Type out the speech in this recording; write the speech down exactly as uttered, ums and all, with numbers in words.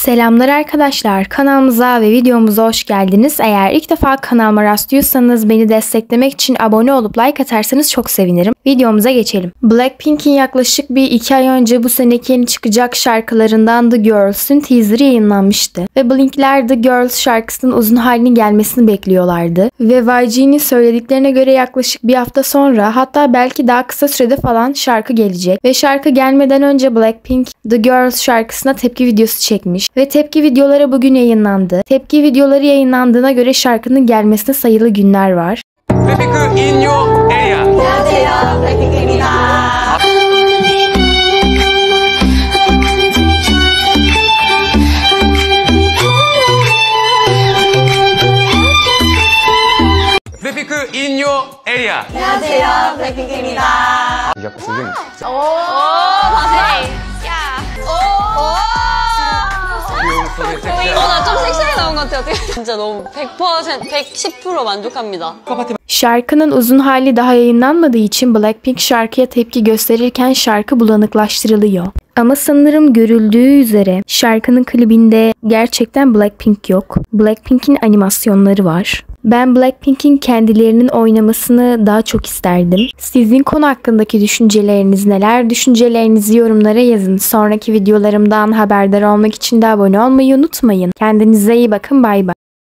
Selamlar arkadaşlar, kanalımıza ve videomuza hoş geldiniz. Eğer ilk defa kanalıma rastlıyorsanız beni desteklemek için abone olup like atarsanız çok sevinirim. Videomuza geçelim. Blackpink'in yaklaşık bir iki ay önce bu seneki yeni çıkacak şarkılarından The Girls'ün teaserı yayınlanmıştı. Ve Blink'ler The Girls şarkısının uzun halinin gelmesini bekliyorlardı. Ve Y G'nin söylediklerine göre yaklaşık bir hafta sonra, hatta belki daha kısa sürede falan şarkı gelecek. Ve şarkı gelmeden önce Blackpink The Girls şarkısına tepki videosu çekmiş. Ve tepki videoları bugün yayınlandı. Tepki videoları yayınlandığına göre şarkının gelmesine sayılı günler var. Blackpink in your area. 안녕하세요, 블랙핑크입니다. Blackpink in your area. 안녕하세요, 블랙핑크입니다. 약간 조용히. 오, 다시. 야. 오. 어, 나 좀 섹시하게 나온 것 같아요. 진짜 너무 백 퍼센트, 백십 퍼센트 만족합니다. Şarkının uzun hali daha yayınlanmadığı için Blackpink şarkıya tepki gösterirken şarkı bulanıklaştırılıyor. Ama sanırım görüldüğü üzere şarkının klibinde gerçekten Blackpink yok. Blackpink'in animasyonları var. Ben Blackpink'in kendilerinin oynamasını daha çok isterdim. Sizin konu hakkındaki düşünceleriniz neler? Düşüncelerinizi yorumlara yazın. Sonraki videolarımdan haberdar olmak için de abone olmayı unutmayın. Kendinize iyi bakın. Bay bay.